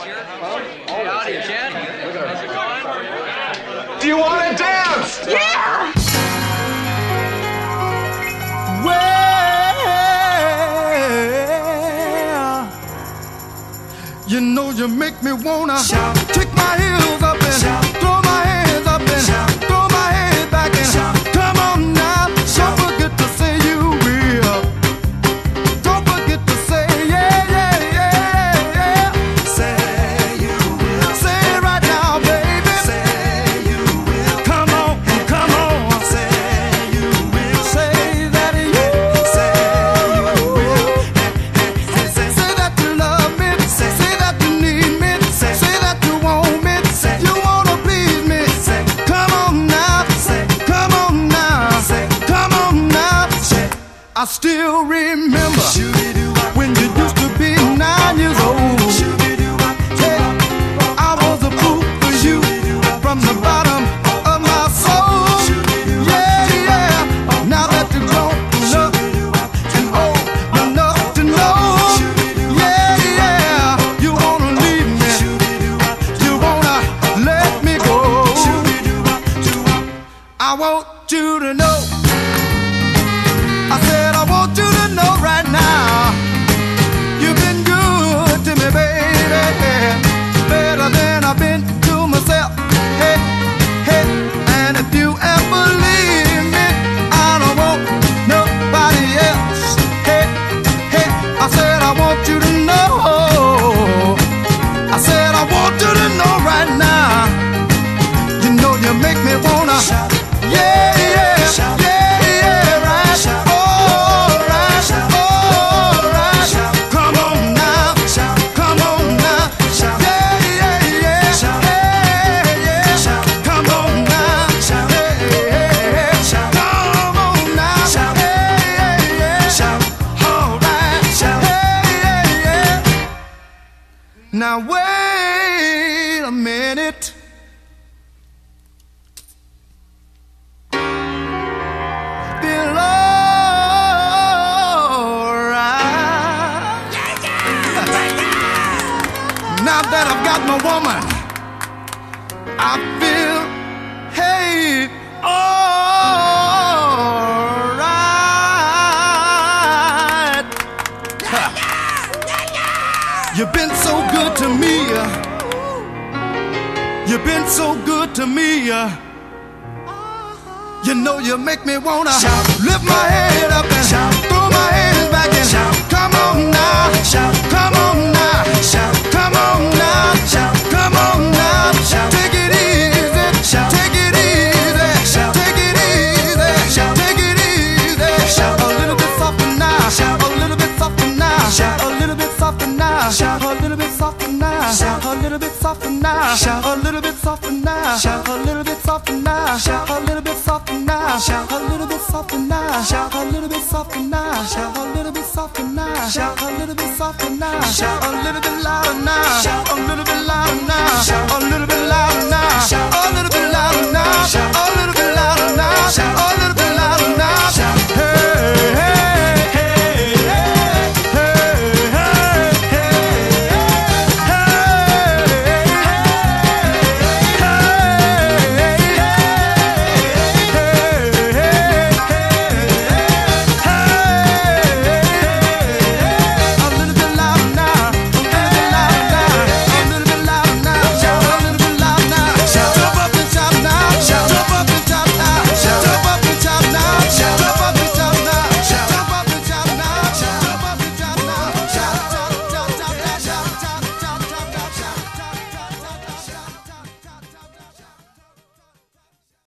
Hey, howdy, Jen. How's it going? Do you want to dance? Yeah! Well, you know you make me wanna shout, kick my heels up and shout, throw my hands up and shout, throw my head back and shout. Come on now, don't forget to say you will. Don't forget to say yeah, yeah, yeah, yeah. Say you will. Say it right now, baby. Say you will. Come on, come on. Say you will. Say that you Say you will. say that you love me. Say that you need me. Say that you want me. You wanna please me. Come on now. Come on now. Come on now. I still remember when you used to be 9 years old. Hey, I was a fool for you from the bottom of my soul. Yeah, yeah. Now that you're grown up and old enough to know. Yeah, yeah. You wanna leave me. You wanna let me go. I want you to know. I said I want you to know right now. You've been good to me, baby. Better than I've been to myself. Hey, hey. And if you ever leave me, I don't want nobody else. Hey, hey. I said I want you to know. I said I want you to know right now. You know you make me wanna shout. Yeah, yeah, yeah, yeah, right. All right, all right. Come on now, come on now. Yeah, yeah, yeah, hey, yeah. Come on now, hey, hey, come on now, hey, yeah. All right, hey, yeah. Now wait a minute. Feel alright. Now that I've got my woman, I feel, hey, alright. You've been so good to me. You've been so good to me. You know you make me wanna shout, lift my head up and shout, throw my hands back and shout. Come on now, shout, come on now, shout, come on now, shout, come on now, shout. Take it easy, shout, take it easy, shout, take it easy, shout, take it easy, shout. A little bit softer now, shout, a little bit softer now, shout, a little bit softer now, shout, a little bit softer now, shout, a little bit softer now, shout, a little bit softer now, shout, a little bit softer now, shout, a little bit softer now, shout, a little bit softer now, shout, a little bit softer now, shout, a little bit softer now, shout, a little bit softer now, shout, a little bit louder now, shout, a little bit louder now, shout, a little bit louder now, shout, a little bit louder now, shout, a little bit louder now, shout, a little bit louder now, shout, hey, hey.